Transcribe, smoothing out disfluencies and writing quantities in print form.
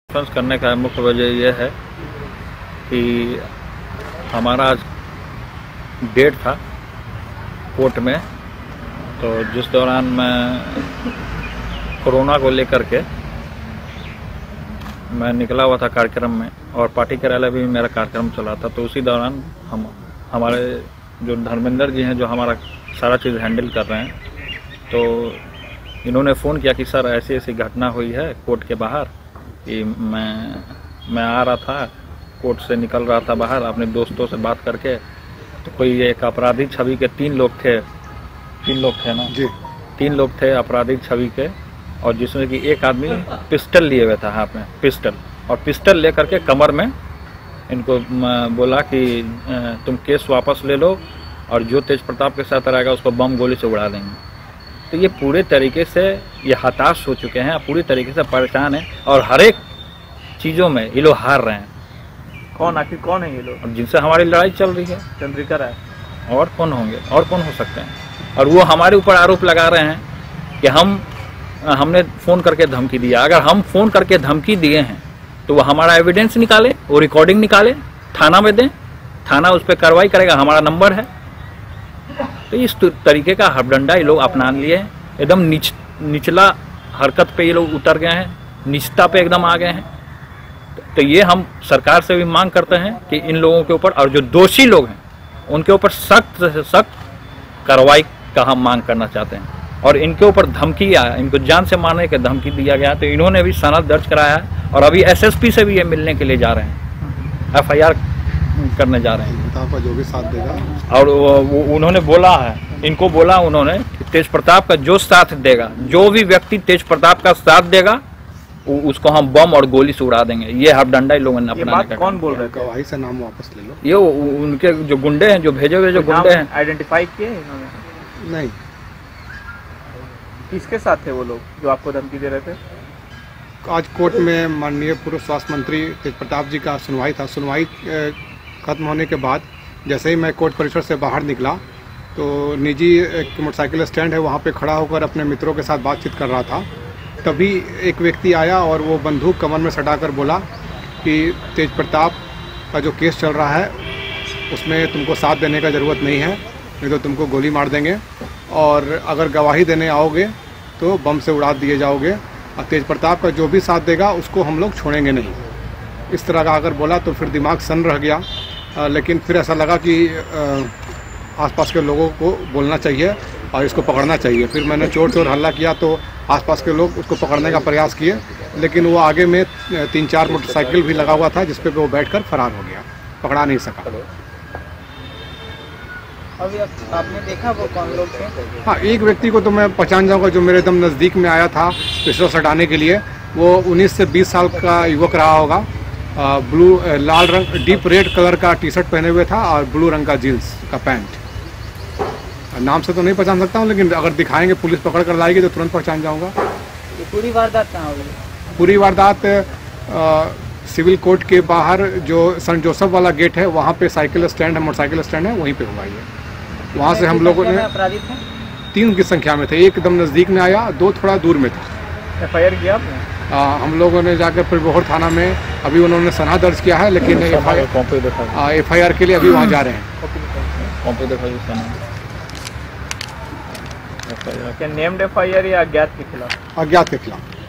Conference करने का मुख्य वजह यह है कि हमारा आज डेट था कोर्ट में, तो जिस दौरान मैं कोरोना को लेकर के मैं निकला हुआ था कार्यक्रम में और पार्टी कार्यालय भी मेरा कार्यक्रम चला था, तो उसी दौरान हमारे जो धर्मेंद्र जी हैं जो हमारा सारा चीज़ हैंडल कर रहे हैं, तो इन्होंने फ़ोन किया कि सर ऐसी ऐसी घटना हुई है कोर्ट के बाहर कि मैं आ रहा था, कोर्ट से निकल रहा था बाहर अपने दोस्तों से बात करके, तो कोई एक आपराधिक छवि के तीन लोग थे ना जी, 3 लोग थे आपराधिक छवि के, और जिसमें कि एक आदमी पिस्टल लिए हुए था हाथ में पिस्टल, और पिस्टल लेकर के कमर में इनको बोला कि तुम केस वापस ले लो और जो तेज प्रताप के साथ रहेगा उसको बम गोली से उड़ा देंगे। तो ये पूरे तरीके से ये हताश हो चुके हैं, पूरी तरीके से परेशान हैं और हर एक चीज़ों में ये लोग हार रहे हैं। आखिर कौन है ये लोग? और जिनसे हमारी लड़ाई चल रही है चंद्रिका राय, और कौन होंगे, और कौन हो सकते हैं? और वो हमारे ऊपर आरोप लगा रहे हैं कि हमने फ़ोन करके धमकी दिया। अगर हम फ़ोन करके धमकी दिए हैं तो वो हमारा एविडेंस निकाले, वो रिकॉर्डिंग निकाले, थाना में दें, थाना उस पर कार्रवाई करेगा, हमारा नंबर है। तो इस तरीके का हड़बड़ंडा ये लोग अपना लिए हैं, एकदम निचला हरकत पे ये लोग उतर गए हैं, निचता पे एकदम आ गए हैं। तो ये हम सरकार से भी मांग करते हैं कि इन लोगों के ऊपर, और जो दोषी लोग हैं उनके ऊपर सख्त से सख्त कार्रवाई का हम मांग करना चाहते हैं। और इनके ऊपर धमकी आया, इनको जान से मारने की धमकी दिया गया, तो इन्होंने भी सनद दर्ज कराया है और अभी एसएसपी से भी ये मिलने के लिए जा रहे हैं, एफआईआर करने जा रहे हैं। जो भी साथ देगा, और वो उन्होंने बोला है, इनको बोला उन्होंने तेज प्रताप का जो साथ देगा, जो भी व्यक्ति तेज प्रताप का साथ देगा उसको हम बम और गोली से उड़ा देंगे। ये हड़बड़ंडा लोगों ने अपना। कौन बोल रहे थे? गवाही से नाम वापस ले लो। ये उनके जो गुंडे हैं, जो भेजे हुए जो गुंडे हैं। आइडेंटिफाई किए इन्होंने? नहीं। किसके साथ थे वो लोग जो आपको धमकी दे रहे थे? आज कोर्ट में माननीय पूर्व स्वास्थ्य मंत्री तेज प्रताप जी का सुनवाई था। सुनवाई खत्म होने के बाद जैसे ही मैं कोर्ट परिसर से बाहर निकला तो निजी एक मोटरसाइकिल स्टैंड है, वहाँ पे खड़ा होकर अपने मित्रों के साथ बातचीत कर रहा था। तभी एक व्यक्ति आया और वो बंदूक कमर में सटाकर बोला कि तेज प्रताप का जो केस चल रहा है उसमें तुमको साथ देने का ज़रूरत नहीं है, नहीं तो तुमको गोली मार देंगे, और अगर गवाही देने आओगे तो बम से उड़ा दिए जाओगे, और तेज प्रताप का जो भी साथ देगा उसको हम लोग छोड़ेंगे नहीं। इस तरह का अगर बोला तो फिर दिमाग सन रह गया, लेकिन फिर ऐसा लगा कि आसपास के लोगों को बोलना चाहिए और इसको पकड़ना चाहिए। फिर मैंने चोर हल्ला किया तो आसपास के लोग उसको पकड़ने का प्रयास किए, लेकिन वो आगे में 3-4 मोटरसाइकिल भी लगा हुआ था जिस पे वो बैठकर फरार हो गया, पकड़ा नहीं सका। अभी आपने देखा वो कौन लोग थे? हाँ, एक व्यक्ति को तो मैं पहचान जाऊंगा जो मेरे एकदम नज़दीक में आया था पिस्टल सटाने के लिए। वो 19 से 20 साल का युवक रहा होगा। लाल रंग डीप रेड कलर का टी शर्ट पहने हुए था और ब्लू रंग का जीन्स का पैंट। नाम से तो नहीं पहचान सकता हूँ, लेकिन अगर दिखाएंगे, पुलिस पकड़ कर लाएगी तो तुरंत पहचान जाऊँगा। ये पूरी वारदात कहाँ हुई? पूरी वारदात सिविल कोर्ट के बाहर जो सेंट जोसेफ वाला गेट है वहाँ पे साइकिल स्टैंड है, मोटरसाइकिल स्टैंड है, वहीं पे हुआ है। वहाँ से हम लोगों ने 3 की संख्या में थे, एक एकदम नज़दीक में आया, 2 थोड़ा दूर में था। एफआईआर किया आपने? हम लोगों ने जाकर फिर बोहर थाना में अभी उन्होंने सनहा दर्ज किया है, लेकिन एफआईआर के लिए अभी वहाँ जा रहे हैं। क्या नेम्ड एफआईआर या अज्ञात के खिलाफ? अज्ञात के खिलाफ।